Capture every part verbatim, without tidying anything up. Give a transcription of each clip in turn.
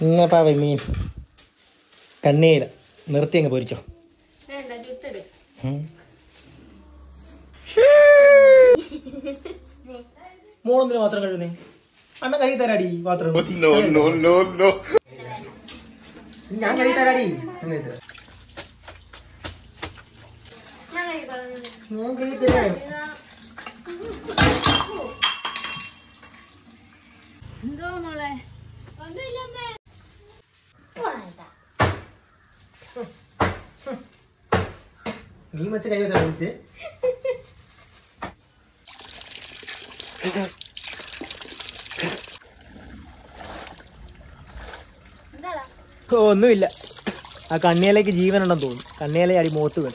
ഇന്നപ്പാ മീൻ കണ്ണീര നിർത്തി അങ്ങ് പൊരിച്ചോ. മോളൊന്നിന് മാത്രം കഴിയുന്നേ അണ്ണ കഴി തരാടി പാത്രം. ഞാൻ കഴി തരാടി. ഞാൻ കഴി തരാം. എന്തോ മോളെ നീ മച്ച കൈ വെച്ചാ വിളിച്ച് ഒന്നുമില്ല. ആ കണ്ണിയിലേക്ക് ജീവനുണ്ടെന്ന് തോന്നുന്നു. കണ്ണിയിലെ അടി മോത്ത് വീണ്.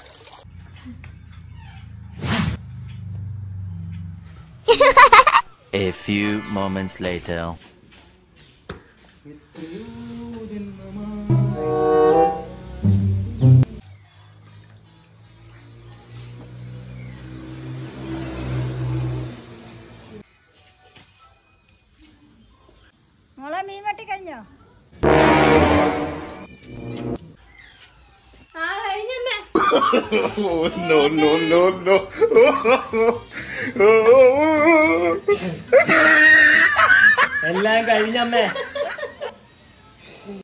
A few moments later. മോളെ മീൻ വെട്ടി കഴിഞ്ഞോ? ആ കഴിഞ്ഞമ്മേ. No no no no. എല്ലാം കഴിഞ്ഞമ്മേ.